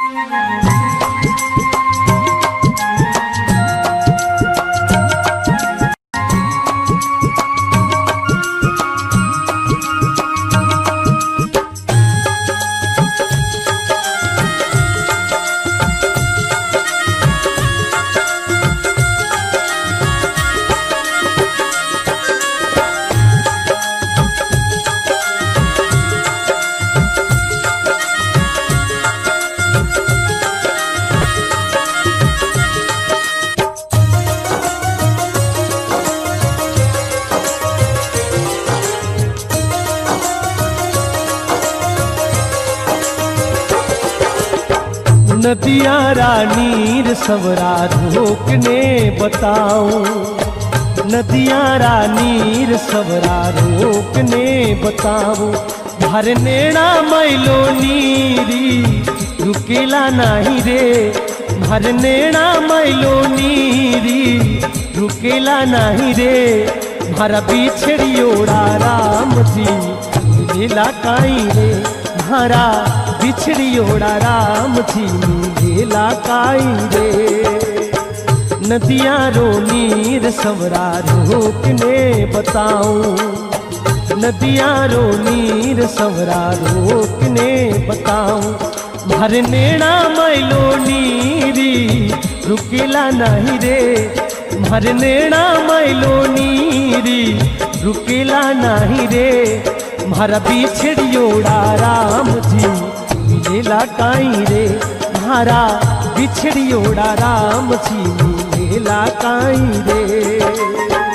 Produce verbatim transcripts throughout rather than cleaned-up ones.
नदिया रानीर सवरा रोकने बताओ, नदिया रानीर सवरा रोकने बताओ। भर नेड़ा मैलो नीरी रुकेला नहीं रे, भर नेड़ा मैलो नीरी रुकेला नहीं रे। भर बिछड़ियोड़ा राम जी मिलेला काई रे, भरा बिछड़ियोड़ा राम जी मिलेला काई रे। नदिया रो नीर सवरा रोकने बताओ, नदिया रो नीर सवरा रोकने बताओ। भर नेड़ा मैलो नीरी रुकेला नहीं रे, भर नेड़ा मैलो नीरी रुकेला नहीं रे। भर बिछड़ियोड़ा राम जी मिलेला काई रे, भारा बिछड़ियोड़ा राम जी मिलेला काई रे।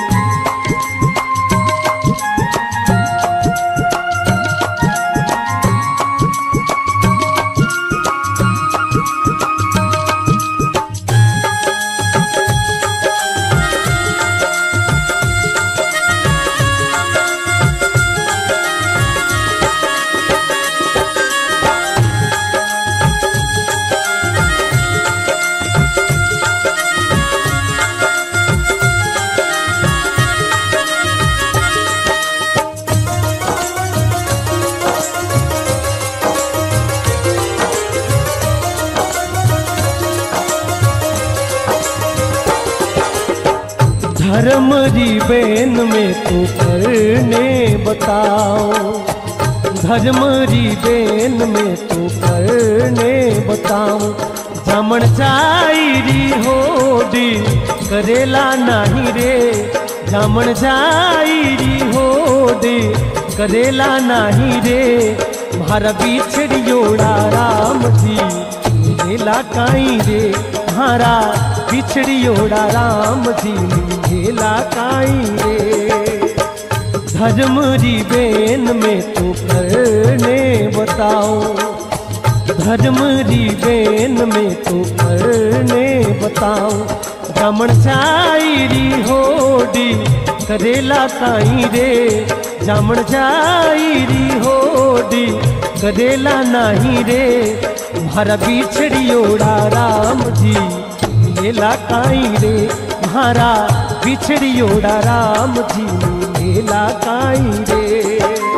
धर्म रिबेन में तो करने बताओ, धर्म रिबेन में तो करने बताओ। जमन जाईरी होडी करेला नहीं रे, जमन जाईरी होडी करेला नहीं रे। भर बिछड़ियोड़ा राम जी मिलेला काई रे, भारा बिछड़ियोड़ा राम जी मिलेला काई रे। धर्म रिबेन में तो करने बताओ, धर्म रिबेन में तो करने बताओ। जमन जाईरी होडी करेला काई रे, जमन जाईरी होडी करेला नहीं रे। भर बिछड़ियोड़ा राम जी मिलेला काई रे, भारा बिछड़ियोड़ा राम जी मिलेला काई रे।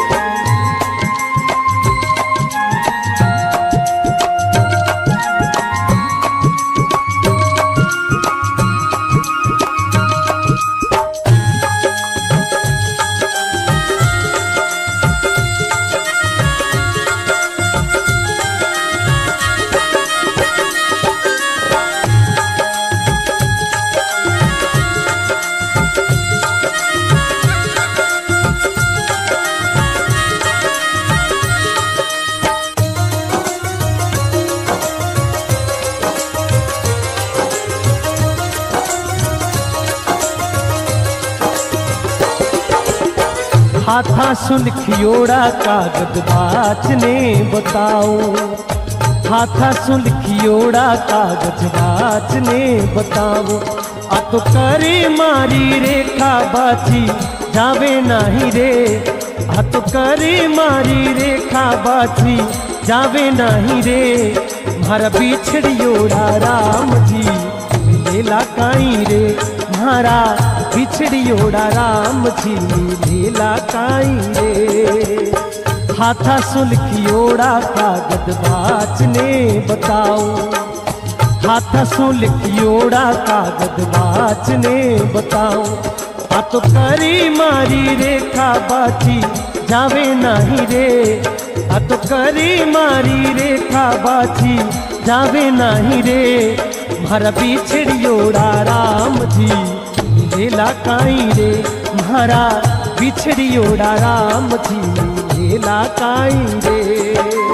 हाथा सुलखियोड़ा कागज बाचने बताओ, हाथा सुलखियोड़ा कागज बाचने बताओ। आ तो करे मारी रेखा बाची जावे नहीं रे, आ तो करे मारी रेखा बाची जावे नहीं रे। भर बिछड़ियोड़ा राम जी मिलेला काई रे, भारा बिछड़ियोड़ा राम जी मिलेला काई रे। हाथा सुलखियोड़ा कागज बाच ने बताओ, हाथा सुलखियोड़ा कागज बाच ने बताओ। आ तो करी मारी रेखा बाची जावे नहीं रे, आ तो करी मारी रेखा बाची जावे नहीं रे। मारा बिछड़ियोड़ा राम जी लेला काई रे, मारा बिछड़ियोड़ा राम जी लेला काई रे।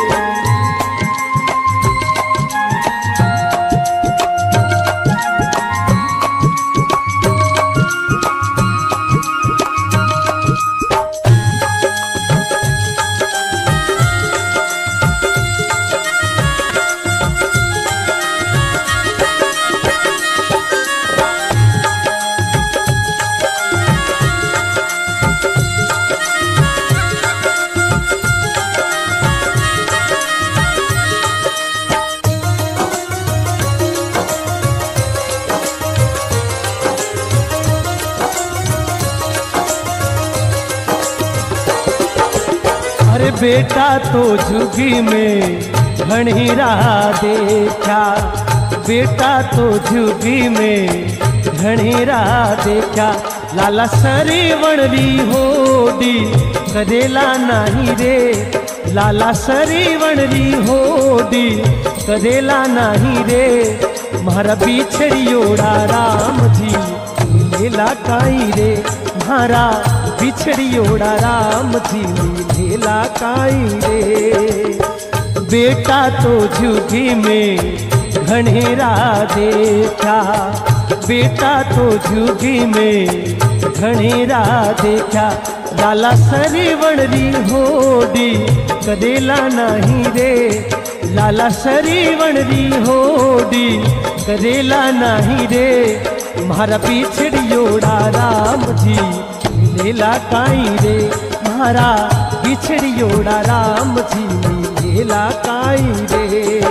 अरे बेटा तो झुगी में घनी राह देखा, बेटा तो झुगी में घनी राह देखा। लाला सरी वणरी होडी करेला नहीं रे, लाला सरी वणरी होडी करेला नहीं रे। मारा बिछड़ियोड़ा राम जी लेला काई रे, मारा बिछड़ियोड़ा राम जी लेला काई रे। बेटा तो झुगी में घनेरा देखा, बेटा तो झुगी में घनेरा देखा। लाला सरी वणरी होडी कदेला नहीं रे, लाला सरी वणरी होडी कदेला नहीं रे। मारा बिछड़ियोड़ा राम जी लेला काई रे, मारा बिछड़ियोड़ा राम जी लेला काई रे।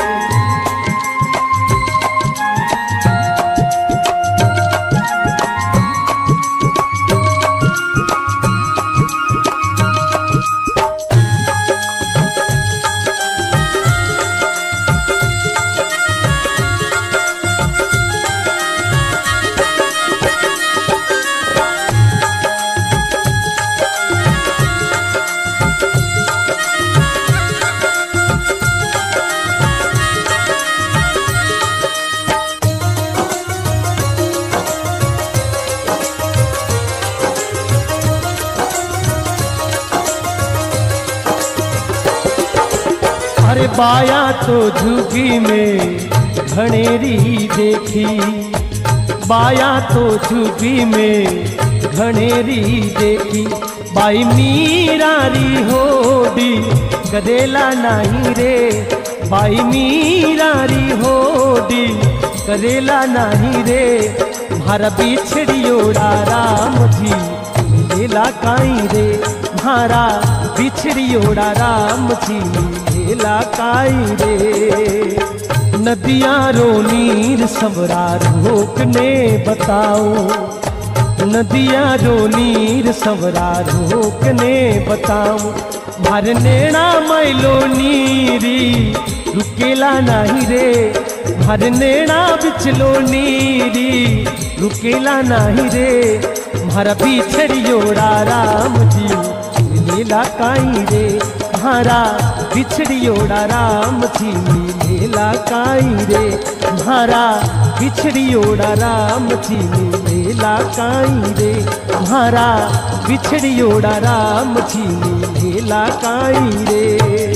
अरे बाया तो झुगी में घनेरी देखी, बाया तो झुगी में घनेरी देखी। बाई मीरारी होडी कदेला नहीं रे, बाई मीरारी होडी कदेला नहीं रे। मारा बिछड़ियोड़ा राम जी लेला काई रे, मारा बिछड़ियोड़ा राम जी लेला काई रे। नदियाँ रो नीर सबरा रोकने बताओ, नदियाँ रो नीर सबरा रोकने बताओ। मार नेणा मैलो नीरी रुकेला नहीं रे, मार नेणा बिचलो नीरी रुकेला नहीं रे। मारा बिछड़ियोड़ा राम जी लेला काई रे, मारा बिछड़ियोड़ा राम जी लेला काई रे। मारा बिछड़ियोड़ा राम जी लेला काई रे, मारा बिछड़ियोड़ा राम जी लेला काई रे।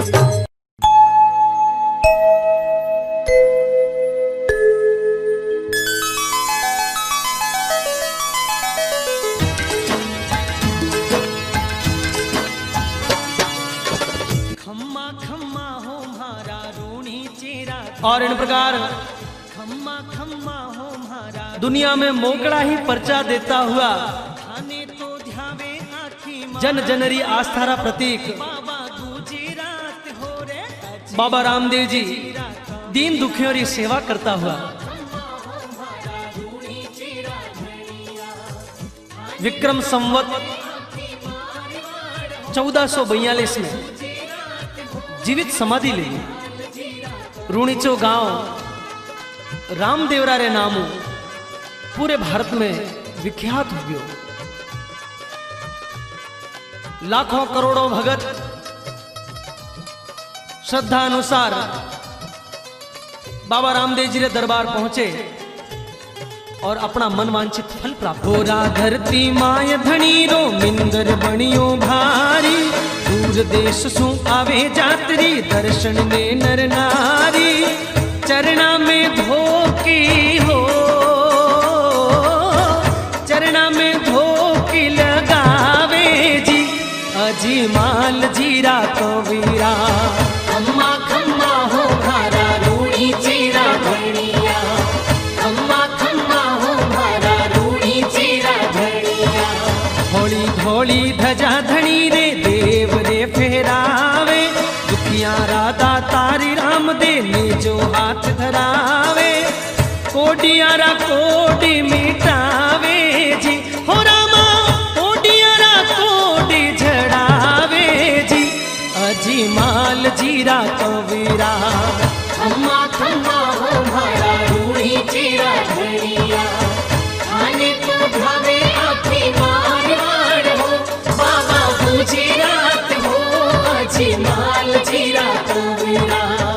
और इन प्रकार खम्मा खम्मा हो म्हारा दुनिया में मोकड़ा ही पर्चा देता हुआ जन जनरी आस्थारा प्रतीक बाबा रामदेव जी दीन दुखियों की सेवा करता हुआ विक्रम संवत चौदह सौ बयालीस में जीवित समाधि ली। रूणीचो गांव रामदेवरा रे नामू पूरे भारत में विख्यात हो गयो। लाखों करोड़ों भगत श्रद्धा अनुसार बाबा रामदेव जी रे दरबार पहुंचे और अपना मन वांछित फल प्राप्त हो। धरती माय धनी रो मिंदर बणियो भारी, दूर देश सु आवे जातरी दर्शन में नर नारी। चरणा में धोकी हो, चरणा में धोकी लगावे जी, अजी माल जीरा कबीरा। खम्मा खम्मा हो भारा रूड़ी चीरा धनिया, खम्मा खम्मा हो भारा रूड़ी चीरा धनिया। धोली धोली धजा धनी रे देव रे फेरावे, दुखिया राधा तारी राम दे ने जो हाथ धरावे। कोडियारा कोडी मिटावे जी, हो रामा कोडियारा कोडी झड़ावे जी, अजी माल जीरा कबीरा। खम्मा खम्मा हो भारा रूड़ी चीरा धनिया, खाने को भावे आखी मारवाड़ हो, बाबा गुजरात हो, अजी माल जीरा कबीरा।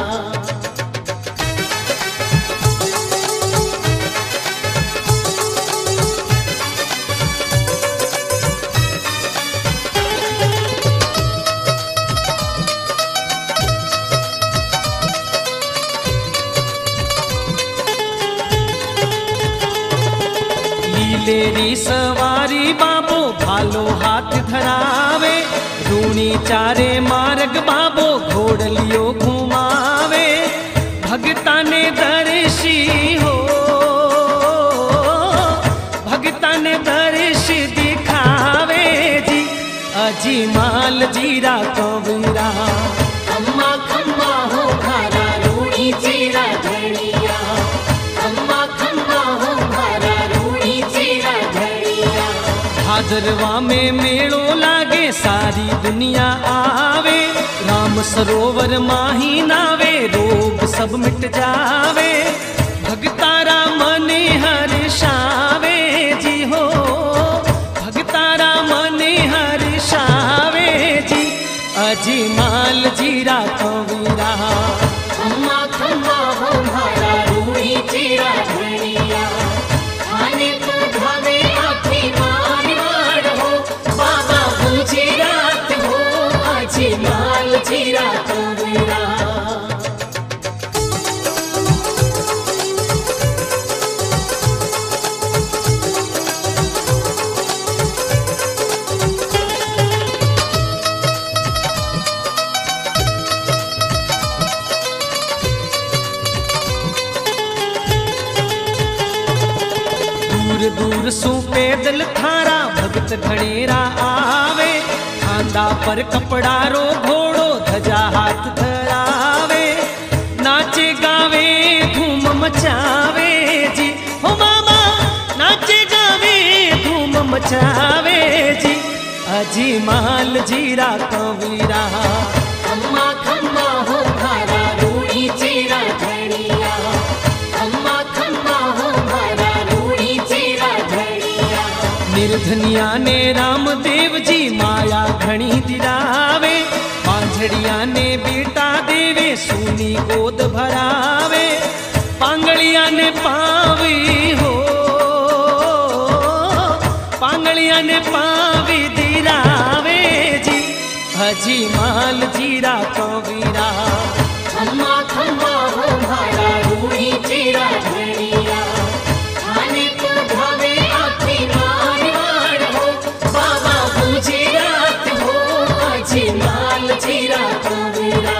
लेरी सवारी बाबो भालो हाथ धरावे, रूणी चारे मार्ग बाबो घोड़लियो घुमावे। भगता ने दर्शी हो, भगता ने दर्श दिखावे जी, अजी माल जीरा कबीरा। खम्मा खम्मा हो भारा रूड़ी चीरा धनिया, खम्मा खम्मा हो भारा रूड़ी चीरा धनिया। भादरवा में मेड़ो लागे सारी दुनिया आवे, राम सरोवर माही नावे रोग सब मिट जावे। भगतारा मन हर्षावे जी हो, भगतारा मन हर्षावे जी, अजी माल जीरा कबीरा। खम्मा खम्मा हो भारा रूड़ी चीरा धनिया, खाने को भावे आखी मारवाड़ हो, बाबा गुजरात हो, अजी माल जीरा कबीरा। दूर दूर सु पैदल थारा भगत घणेरा आवे, खांदा पर कपड़ा रो घोड़ो धजा हाथ धरावे। नाचे गावे धूम मचावे जी, हो मामा नाचे गावे धूम मचावे जी, अजी माल जीरा कबीरा। खम्मा खम्मा हो भारा रूड़ी चीरा धनिया, खम्मा खम्मा हो भारा रूड़ी चीरा धनिया। निर्धनिया ने रामदेव जी माया घणी दिरावे, पांझड़िया ने बेटा देवे सूनी गोद भरावे। पांगड़िया ने पावी हो, पांगड़िया ने पावी दिरावे जी, अजी माल जीरा कबीरा। खम्मा खम्मा हो भारा रूड़ी चीरा धनिया, खाने को भावे आखी मारवाड़ हो, बाबा गुजरात हो, अजी माल जीरा कबीरा।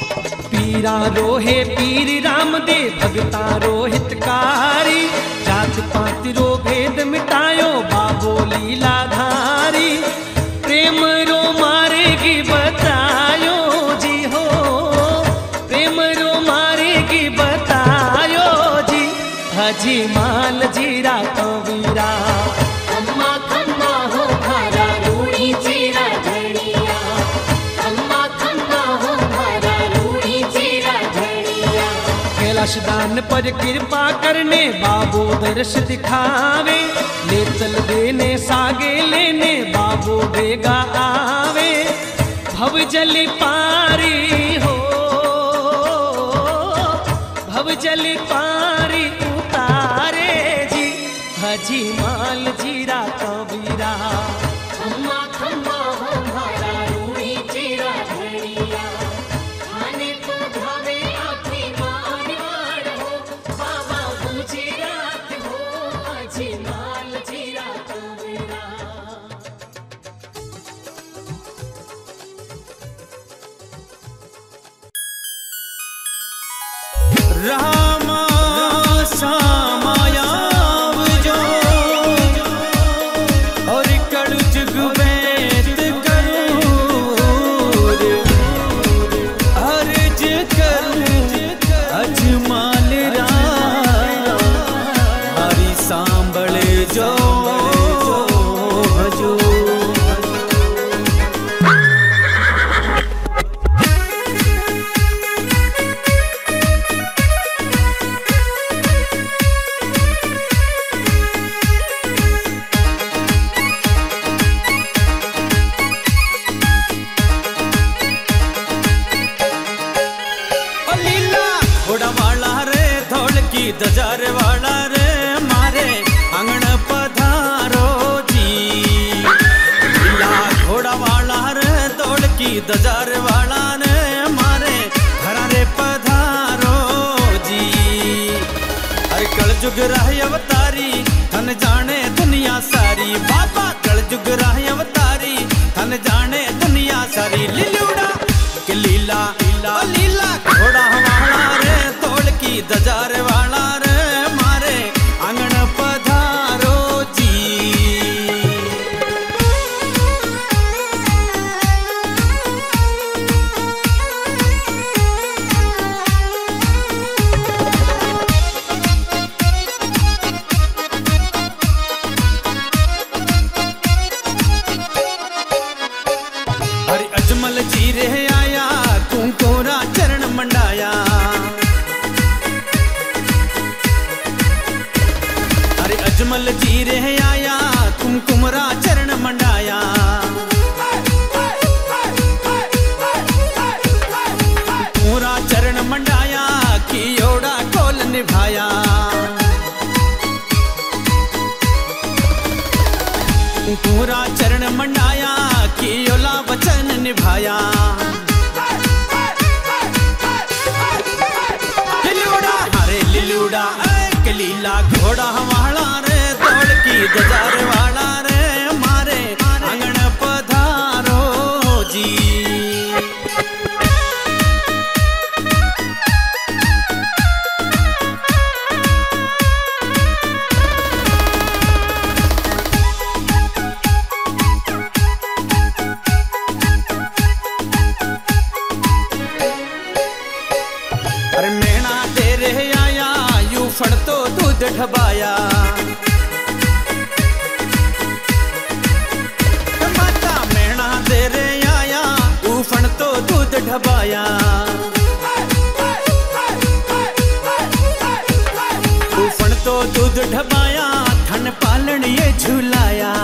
पीरा रोहे पीर राम दे भगता रोहितकारी, जात जात पात रो भेद मिटायो बाबो लीलाधारी प्रेम रो मारेगी बतायो जी हो प्रेम रो मारेगी बतायो जी हजी माल जीरा कबीरा खम्मा खम्मा हो भारा रूड़ी चीरा धनिया खम्मा खम्मा हो भारा रूड़ी चीरा धनिया कैलाश दान पर कृपा करने बाबू दर्श दिखावे ले चल देने सागे लेने बाबू बेगा आवे भव जल पारी हो भव जल पारी उतारे जी हजी माल जीरा कबीरा खम्मा खम्मा हो भारा रूड़ी चीरा धनिया खाने को भावे आखी मारवाड़ हो बाबा गुजरात हो अजी माल चीरा कबीरा रामा श्यामायाव जो और कड़ु जुग बैत करूर अर्ज कर अजमाल राया हरि सांभल जो भजो दजार वाला रे मारे आंगन पधारो जी लीला घोड़ा वाला रे दौड़ की दजार वाला रे मारे घरा रे पधारो जी अरे कल जुग राह अवतारी धन जाने दुनिया सारी बाबा कल जुग राह अवतारी धन जाने दुनिया सारी लीलूड़ा के लीला लीला लीला घोड़ा वाला रे दौड़ की दजार वाला रे मारे आंगन पधारो जी हरि अजमल जी रे आया कुंकोरा चरण मंडाया हरि अजमल जी रे आया कुमकुमरा चरण मंडाया पूरा चरण मंडाया की ओड़ा कोल निभाया पूरा चरण मंडाया की ओला वचन निभाया लिलूड़ा हरे लिलूड़ा एक लीला घोड़ा वाला रे दौड़ की दजार वाला रे मारे आंगन पधारो जी अरे मेणा तेरे आया यू फड़ तो दूध ढबाया माता मेणा तेरे आया यू फड़ तो दूध ढबाया यू फड़ तो दूध ढबाया थन पालन ये झूलाया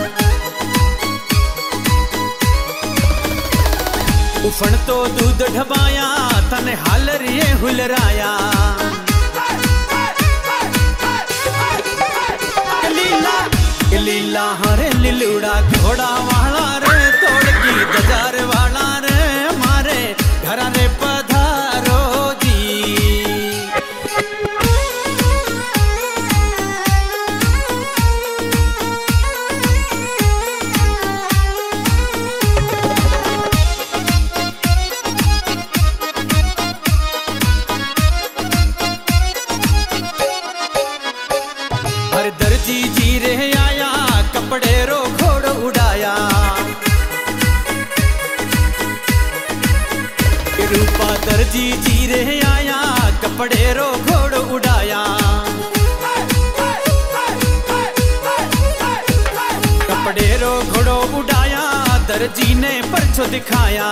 उफण तो दूध ढबाया तने हालर ये हुलराया लीला लीला हरे लिलूड़ा घोड़ा वाला रे तोड़ की दजार वाला रे मारे घरा रे पधारो जी जी जी रे आया कपड़े रो घोड़ो उड़ाया कपड़े रो घोड़ो उड़ाया दर्जी ने परछो दिखाया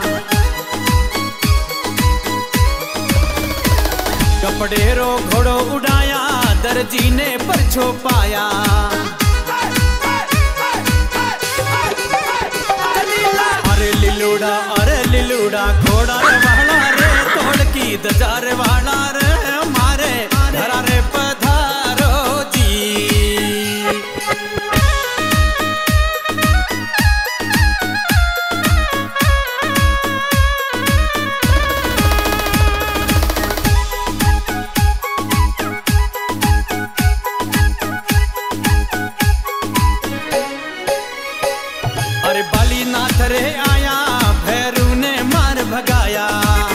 कपड़े रो घोड़ो उड़ाया दर्जी ने परछो पाया अरे लिलूड़ा अरे लिलूड़ा घोड़ा रे वाला रे तोड़ की दजार वाला रे मारे धरा रे पधारो जी अरे बाली नाथ रे आया भैरू ने मार भगाया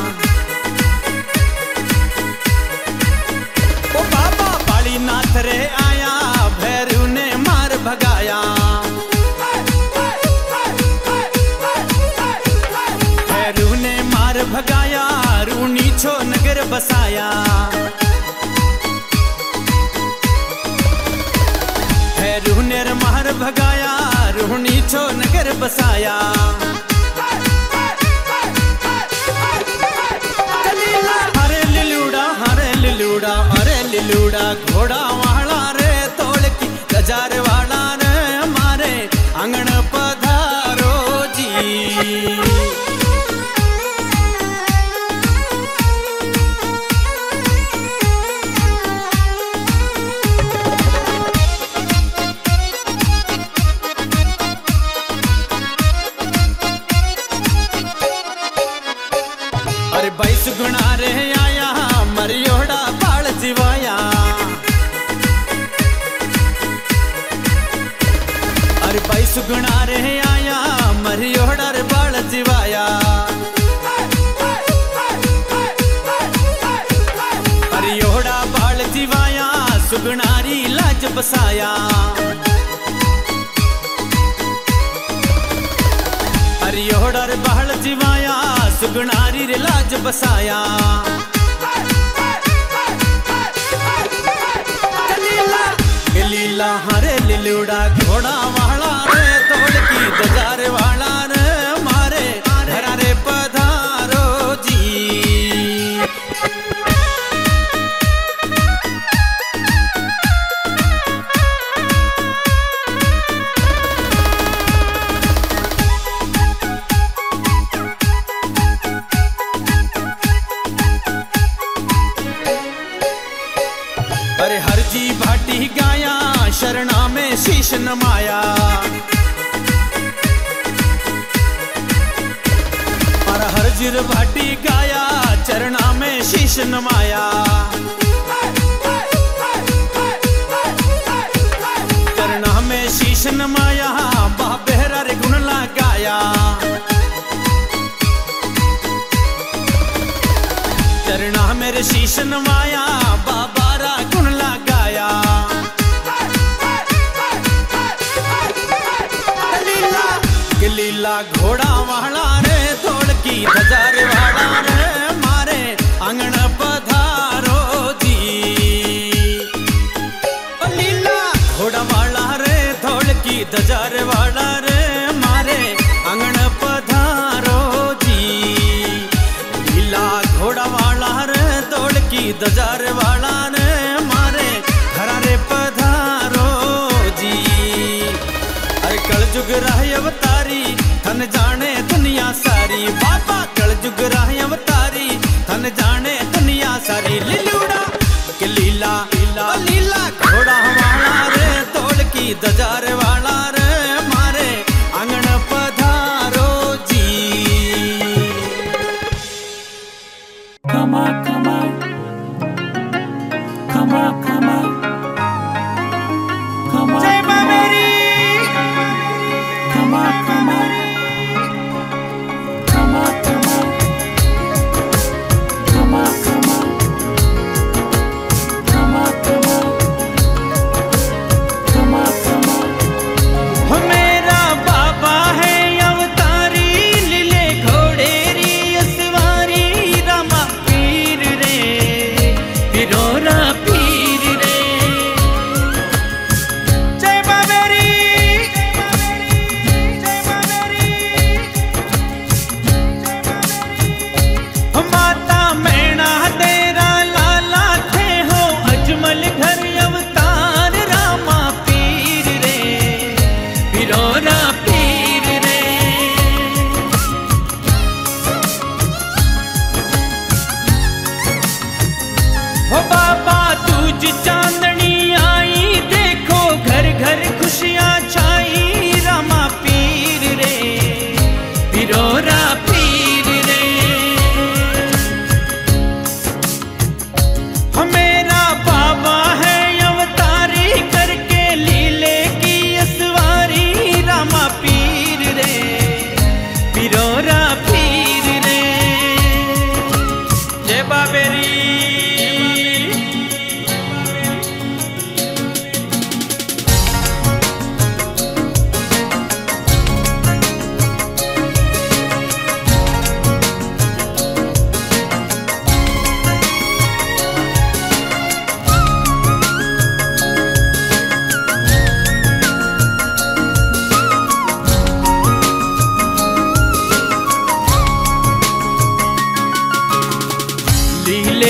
ओ बाबा बाली नाथ रे आया भैरू ने मार भगाया भैरू ने मार भगाया रूनी छो नगर बसाया भैरू ने मार भगाया रूनी छो नगर बसाया हरे लिलूड़ा हरे लिलूड़ा अरे लिलूड़ा घोड़ा वाला रे तोड़ की गजार वाला रे मारे आंगन पधारो जी अरे बाईस गुना रे आया मरियोड़ा बाल जीवाया अरे बाईस गुना रे आया मरियोड़ा रे बाल जीवाया मरियोड़ा बाल जीवाया सुगुनारी लाज बसाया हरियोड़ा रे बाल जीवाया सुगुनारी रे लाज बसाया लीला हरे लिलूड़ा घोड़ा वाला रे तोड़ की दजार वाला रे मारे धरा रे पधारो जी अरे हर जी भाटी गाया शरणा में शीश नमाया और हर जीर भाटी गाया चरणा में शीश नमाया चरणा में शीश नमाया बाबेरा रे गुण लगाया चरणा मेरे शीश नमाया बाबारा गुण लगाया लीला लीला घोड़ा वाला रे तोड़ की दजार वाला रे मारे आंगन पधारो जी लीला घोड़ा वाला रे तोड़ की दजार वाला रे मारे आंगन पधारो जी लीला घोड़ा वाला रे तोड़ की दजार वाला ने मारे घरा रे पधारो जी अरे कल जुग राह अवतारी थन जाने दुनिया सारी बाबा कल जुग राह अवतारी थन जाने दुनिया सारी लिलूड़ा के लीला लीला लीला घोड़ा वाला रे तोड़ की दजार वाला रे मारे आंगन पधारो जी Come on, come on, come on, come on, come on, come on, come on, come on, come on, come on, come on, come on, come on, come on, come on, come on,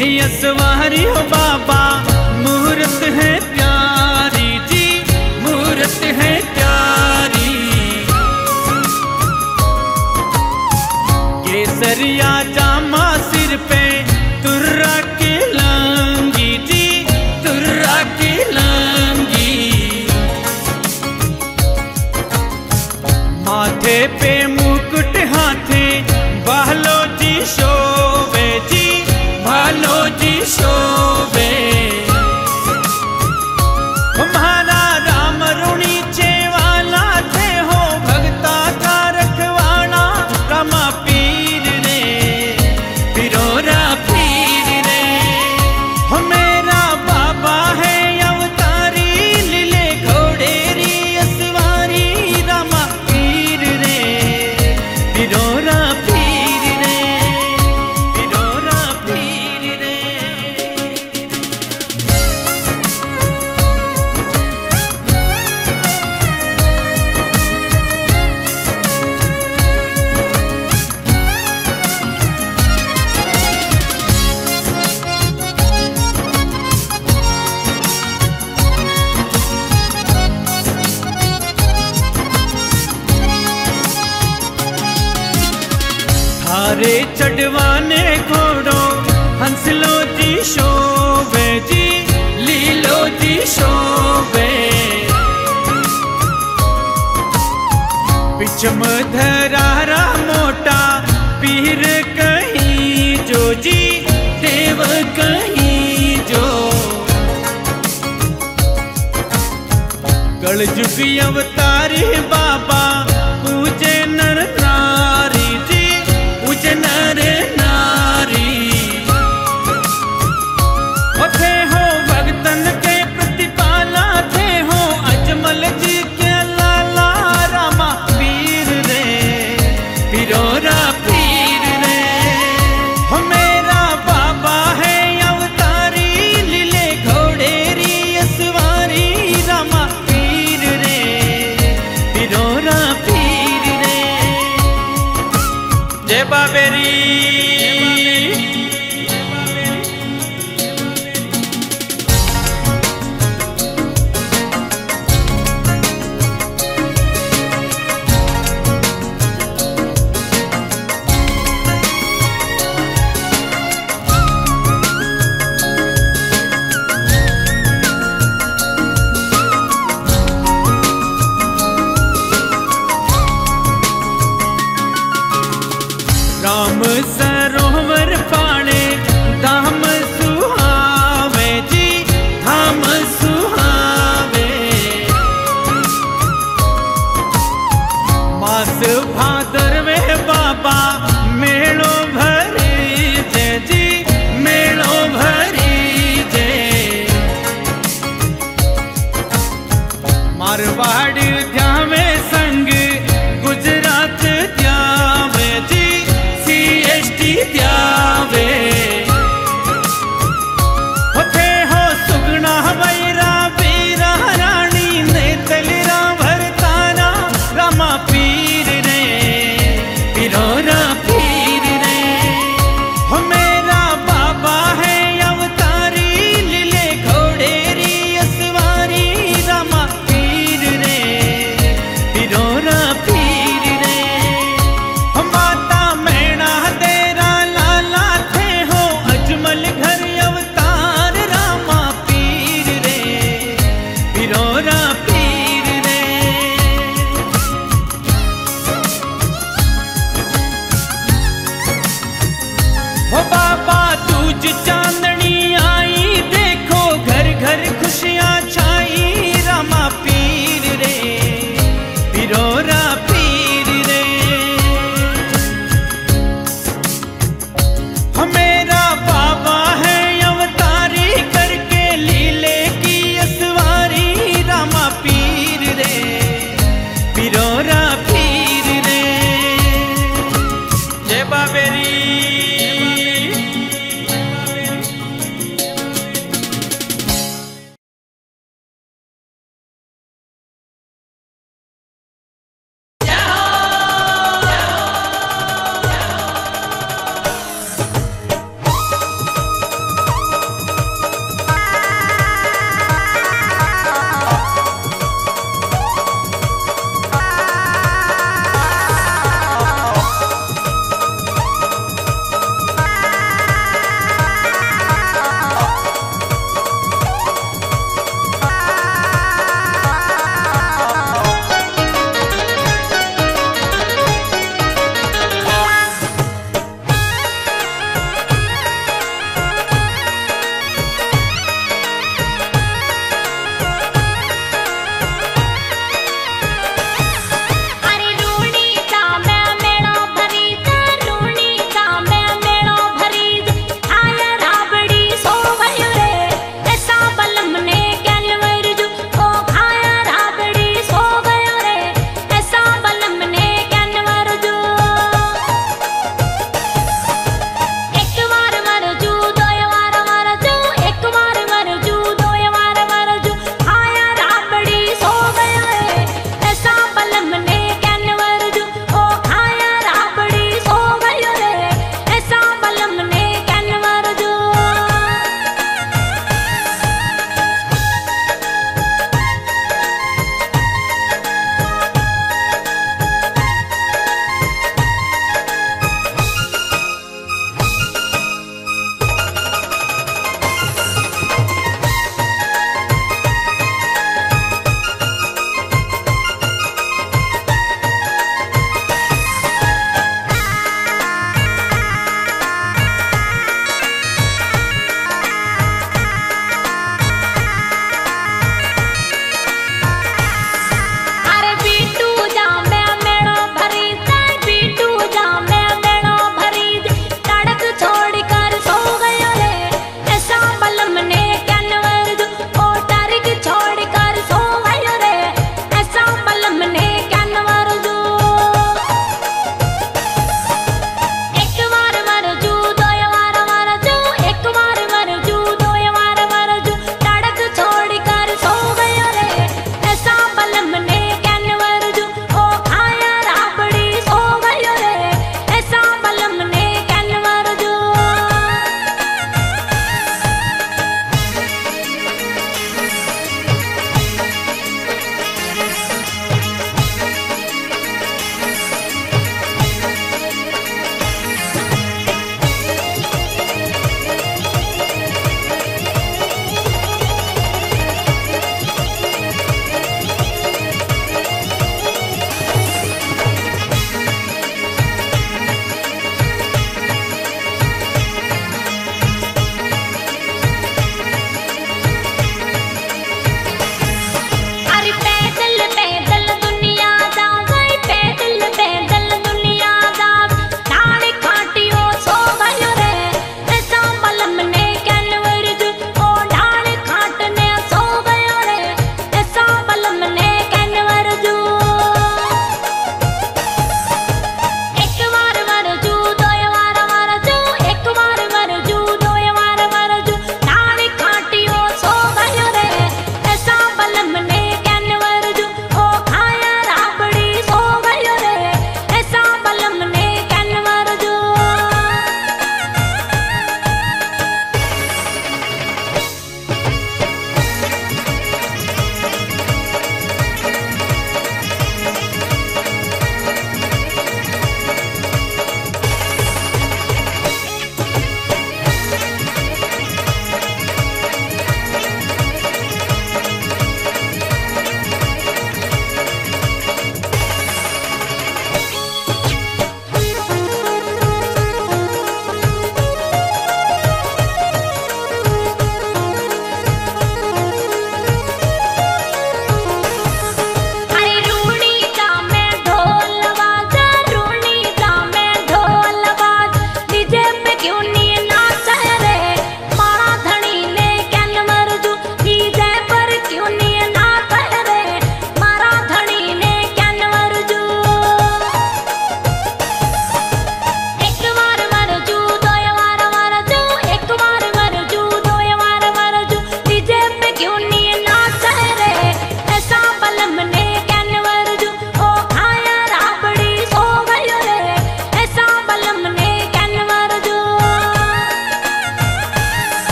यसवारी हो बाबा मूर्त है प्यारी जी, मूर्त है प्यारी। केसरिया जामा सिर पे तुर्रा की लंगी जी, तुर्रा की लंगी। माथे पे मुकुट हाथे बालो जी शोभे जी, बालो जी शोभे। हमारा राम रुणी चेवाला थे हो भगता का रखवाना, रामा पीर रे पिरोरा पीर रे। हो मेरा बाबा है अवतारी लीले घोड़ेरी असवारी, रामा पीर रे पिरोरा पीर रे, पिरोरा पीर रे। थारे चढ़वाने घोड़ो हंसलो जी शोभे जी, लीलो जी शोभे। पिछम धरारा मोटा पीर कहीं जो जी, देव कहीं जो। कलयुगी अवतारी बाबा पूजे नर नारी जी, पूजे नर नारी। थे हो भगतन के प्रतिपाला, थे हो अजमल जी के लाला, रामा पीर रे पिरोरा पीर रे। हो मेरा बाबा है अवतारी लीले घोड़ेरी असवारी, रामा पीर रे पिरोरा पीर रे। जय बाबेरी। राम सरोवर पाणे धाम सुहावे जी, धाम सुहावे। मास भादर